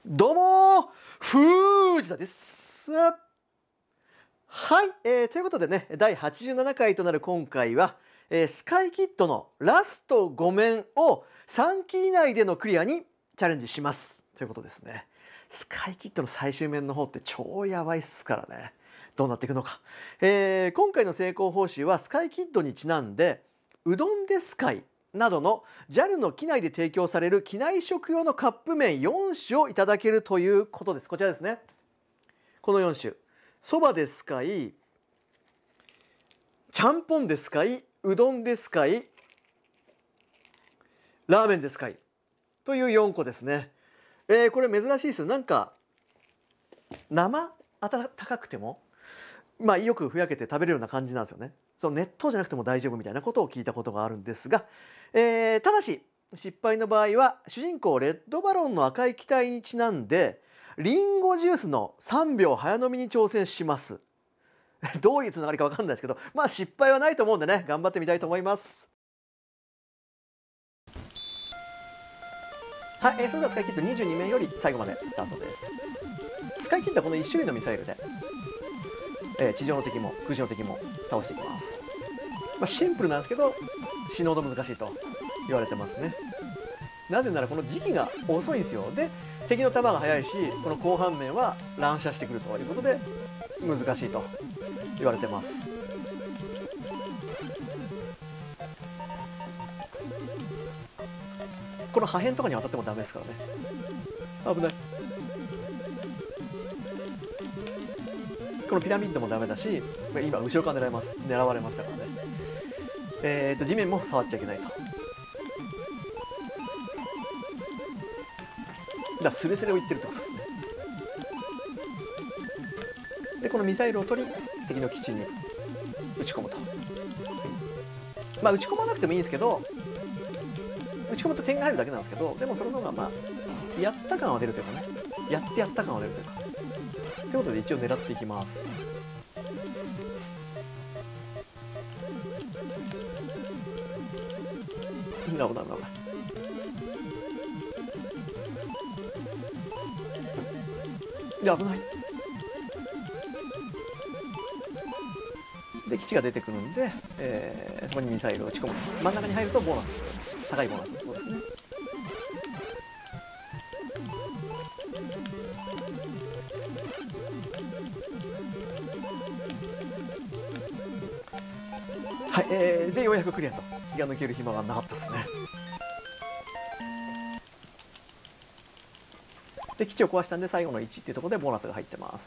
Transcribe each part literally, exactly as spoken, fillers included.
どうも藤田です。はい、えー、ということでねだいはちじゅうななかいとなる今回は、えー、スカイキッドのラストご面をさんき以内でのクリアにチャレンジしますということですね。スカイキッドの最終面の方って超やばいっすからね。どうなっていくのか、えー、今回の成功報酬はスカイキッドにちなんでうどんでスカイなどの ジャル の機内で提供される機内食用のカップ麺よん種をいただけるということです。こちらですね。このよん種、そばでスカイ、ちゃんぽんでスカイ、うどんでスカイ、ラーメンでスカイというよんこですね。えー、これ珍しいですよ。なんか生温かくてもまあよくふやけて食べれるような感じなんですよね。その熱湯じゃなくても大丈夫みたいなことを聞いたことがあるんですが、えー、ただし失敗の場合は主人公レッドバロンの赤い機体にちなんでリンゴジュースのさんびょう早飲みに挑戦します。どういうつながりか分かんないですけど、まあ失敗はないと思うんでね、頑張ってみたいと思います。はい、えー、それではスカイキッドにじゅうにめんより最後までスタートです。スカイキッドはこのいち種類のミサイルで、えー、地上の敵も空中の敵も倒していきます。まあ、シンプルなんですけど死ぬほど難しいと言われてますね。なぜならこの時期が遅いんですよ。で敵の弾が速いし、この後半面は乱射してくるということで難しいと言われてます。この破片とかに当たってもダメですからね。危ない。このピラミッドもダメだし、今後ろから狙います狙われましたからね。えーと地面も触っちゃいけないと。だからスレスレを言ってるってことですね。でこのミサイルを取り敵の基地に撃ち込むと。まあ撃ち込まなくてもいいんですけど、撃ち込むと点が入るだけなんですけど、でもその方がまあやった感は出るというかね、やってやった感は出るというかということで一応狙っていきます。危ない危ない危ない。で危ない。で基地が出てくるんで、えー、そこにミサイルを撃ち込む。真ん中に入るとボーナス、高いボーナス、そうですね。はい、えー、でようやくクリアと。気が抜ける暇がなかったですね。で基地を壊したんで最後のいちっていうところでボーナスが入ってます。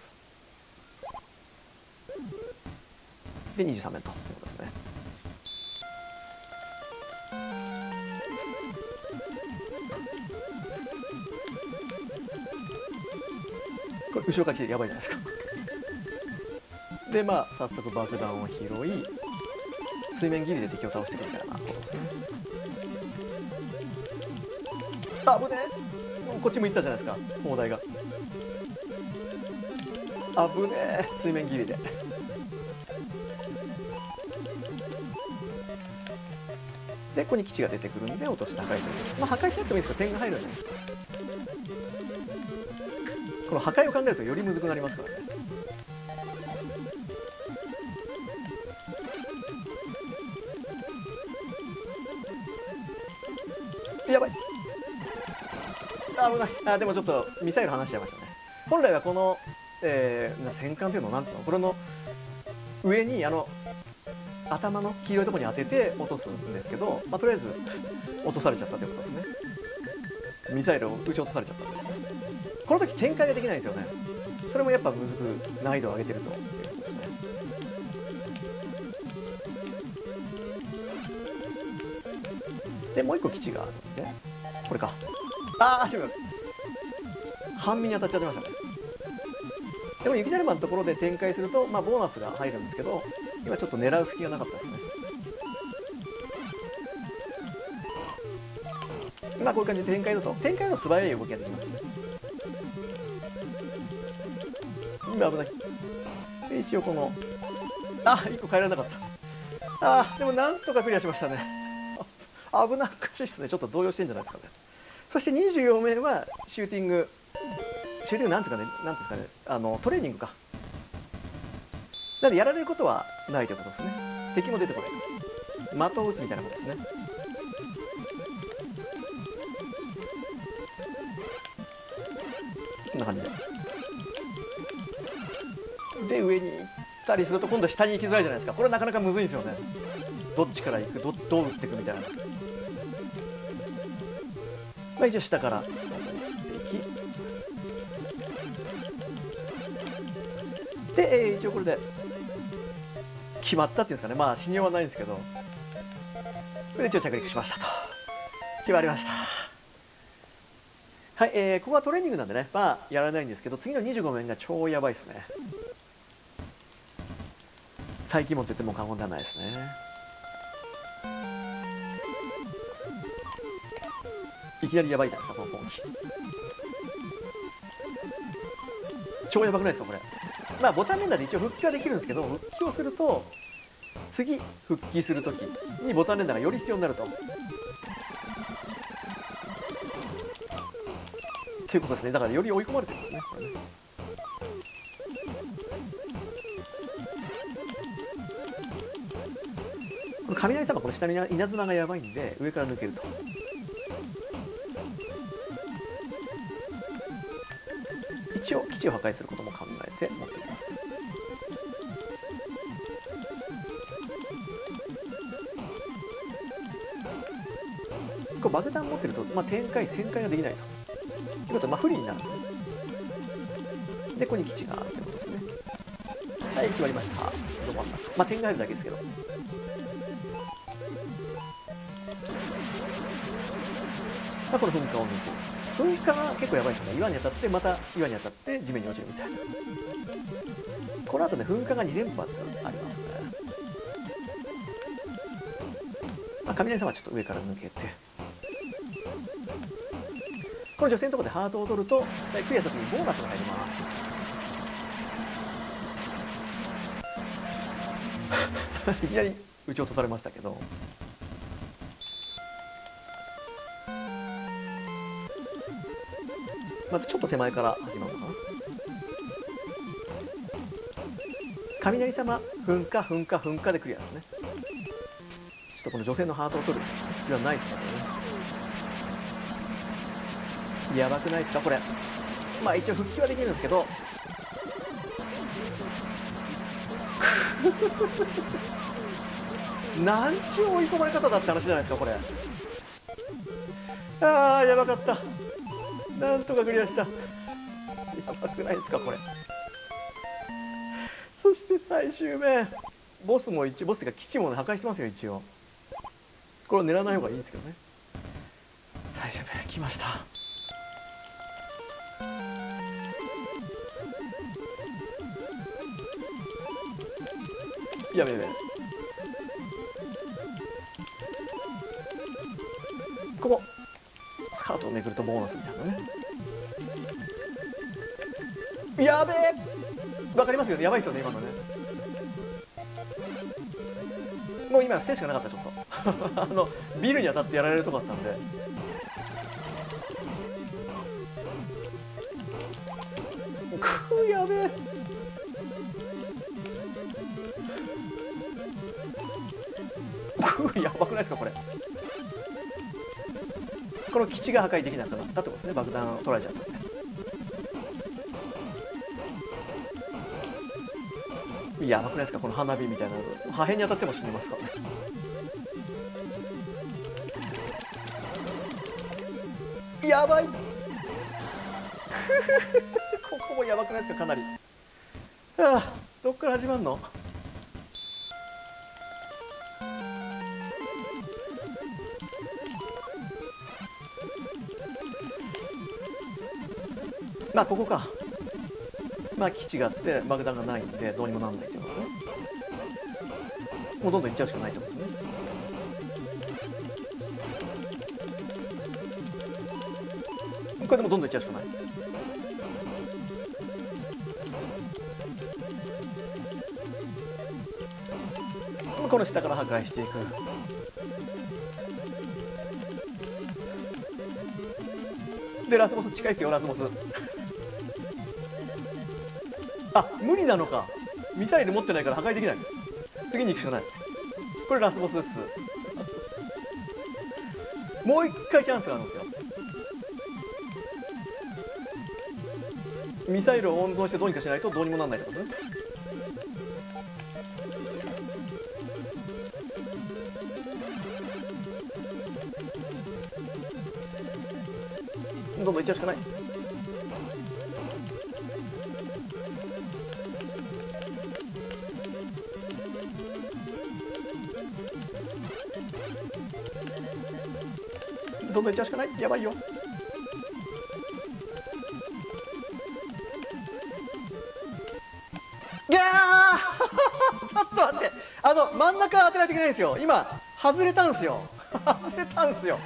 でにじゅうさんめんということですね。これ後ろから来てやばいじゃないですか。でまあ早速爆弾を拾い水面切りで敵を倒していくみたいなことですね。あぶねえ、こっち向いてたじゃないですか砲台が。あぶねえ、水面切りで。でここに基地が出てくるんで落として破壊する。まあ破壊しなくてもいいですけど点が入るんじゃないですか。この破壊を考えるとよりむずくなりますからね。やばい、危ない。あでもちょっとミサイル離しちゃいましたね。本来はこの、えー、戦艦っていうのなんていうの、これの上にあの頭の黄色いところに当てて落とすんですけど、まあ、とりあえず落とされちゃったということですね。ミサイルを撃ち落とされちゃった。この時展開ができないんですよね。それもやっぱむずく難易度を上げてるということですね。でもう一個基地があるんでこれか。ああ、違う、半身に当たっちゃってましたね。でも雪だるまのところで展開すると、まあ、ボーナスが入るんですけど、今ちょっと狙う隙がなかったですね。まあこういう感じで展開だと展開だと素早い動きができますね。今危ない。で一応このあいっこ変えられなかった。あでもなんとかクリアしましたね。危なっかしいですね。ちょっと動揺してんじゃないですかね。そしてにじゅうよんめんはシューティング中流なんていうかね、なんですかね、あのトレーニングか。なのでやられることはないということですね。敵も出てこない。的を撃つみたいなことですね。こんな感じで。で上に行ったりすると今度下に行きづらいじゃないですか。これなかなかむずいんですよね。どっちから行く、どどう打っていくみたいな。まあ一応下から行きで、えー、一応これで決まったっていうんですかね。まあ信用はないんですけど、これで一応着陸しましたと。決まりました。はい、えー、ここはトレーニングなんでね、まあやらないんですけど、次のにじゅうごめんが超やばいですね。再起門って言っても過言ではないですね。いきなりやばいじゃないですか、この攻撃。超やばくないですか、これ。まあボタン連打で一応復帰はできるんですけど、復帰をすると次復帰するときにボタン連打がより必要になると。ということですね。だからより追い込まれてるんですね、これね。この雷様、この下に稲妻がやばいんで上から抜けると。一応基地を破壊することも考えて持っていきます。これ爆弾持ってると、まあ、展開旋回ができないということは、まあ、不利になるんで、でここに基地があるということですね。はい、決まりました。どうもまあ点が入るだけですけど。まあ、この噴火を抜く。噴火が結構やばいですね。岩に当たってまた岩に当たって地面に落ちるみたいな。この後ね、噴火がに連発ありますね。まあ、雷様はちょっと上から抜けて、この女性のところでハートを取るとクリアした時にボーナスが入りますいきなり撃ち落とされましたけど、まずちょっと手前から始まるのかな。雷様噴火噴火噴火でクリアですね。ちょっとこの女性のハートを取るスキルはないですからね。やばくないですかこれ。まあ一応復帰はできるんですけどなんちゅう追い込まれ方だって話じゃないですかこれ。あーやばかった。なんとかクリアした。やばくないですかこれ。そして最終面ボスも一応ボスが基地も、ね、破壊してますよ一応。これを狙わない方がいいんですけどね。最終面来ました。やべやべ。ここスカートをめくるとボーナスみたいなね。やべえ、わかりますよね。やばいですよね今のね。もう今捨てしかなかったちょっとあのビルに当たってやられるとこだったんで。くーやべえ。くーやばくないですかこれ。この基地が破壊できなくなったってことですね。爆弾を取られちゃったんで。やばくないですかこの花火みたいなの。破片に当たっても死にますからね。やばいここもやばくないですかかなり。はあ、どっから始まるの。まあここか。まあ基地があって爆弾がないんでどうにもなんないっていうことね。もうどんどん行っちゃうしかないってことですね。これでもどんどん行っちゃうしかない。この下から破壊していく。でラスボス近いですよラスボスあ、無理なのか。ミサイル持ってないから破壊できない。次に行くしかない。これラスボスです。もう一回チャンスがあるんですよ。ミサイルを温存してどうにかしないとどうにもなんないってことね。どんどんいっちゃうしかない。どんどんいっちゃうしかない。やばいよ。いやーちょっと待って、あの真ん中当てないといけないんですよ。今外れたんですよ。外れたんですよ。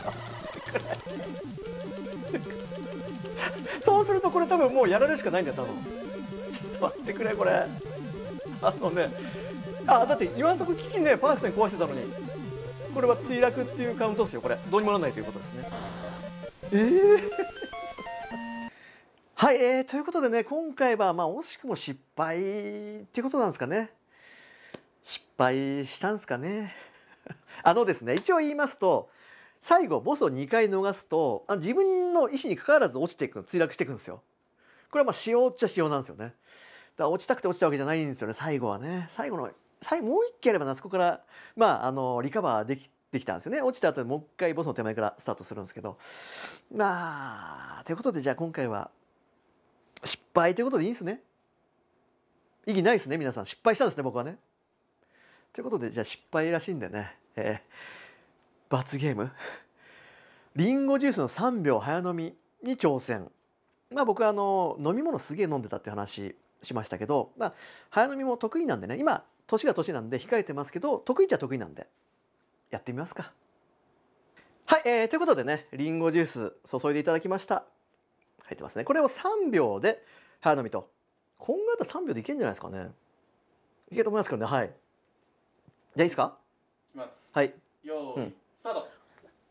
そうするとこれ多分もうやられるしかないんだよ多分。ちょっと待ってくれこれ。あのね、あ、だって今のところ基地ねパーフェクトに壊してたのに、これは墜落っていうカウントですよ。これどうにもならないということですね。えーはい、えー、ということでね、今回はまあ惜しくも失敗っていうことなんですかね。失敗したんですかね。あのですね、一応言いますと、最後ボスをにかい逃すとあ自分の意思にかかわらず落ちていく、墜落していくんですよ。これはまあ仕様っちゃ仕様なんですよね。だから落ちたくて落ちたわけじゃないんですよね、最後はね。最後の最後もう一回やればな、そこからまああのリカバーできできたんですよね。落ちた後にもう一回ボスの手前からスタートするんですけど、まあということで、じゃあ今回は失敗ということでいいんですね。意義ないですね、皆さん。失敗したんですね、僕はね。ということで、じゃあ失敗らしいんでね、えー、罰ゲームリンゴジュースのさんびょう早飲みに挑戦。まあ僕はあの飲み物すげえ飲んでたって話しましたけど、まあ早飲みも得意なんでね、今年が年なんで控えてますけど、得意っちゃ得意なんでやってみますか。はい、えー、ということでね、リンゴジュース注いでいただきました。入ってますね。これをさんびょうで早飲みと。こんがらったらさんびょうでいけんじゃないですかね。いけると思いますけどね。はい。じゃあいいですか。 いきます。 はい。 よーい、うん、スタート。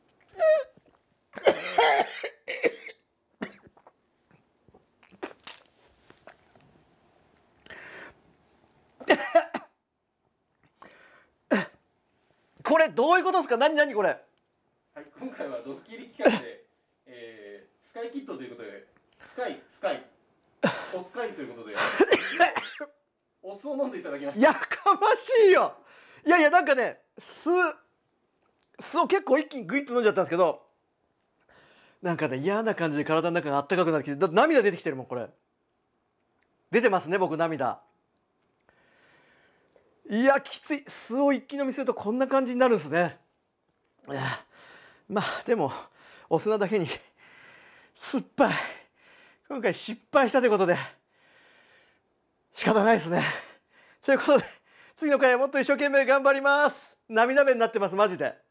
これどういうことですか。何何これ。 はい、今回はドッキリ企画で、えー、スカイキットということで、スカイスカイおスカイということでお酢を飲んでいただきました。 やかましいよ。いやいや、なんかね、酢酢を結構一気にグイッと飲んじゃったんですけど、なんかね嫌な感じで体の中があったかくなってきて、だって涙出てきてるもん。これ出てますね、僕涙。いやきつい。酢を一気飲みするとこんな感じになるんですね。いやまあでもお砂だけに酸っぱい。今回失敗したということで仕方ないですね。ということで次の回はもっと一生懸命頑張ります。涙目になってますマジで。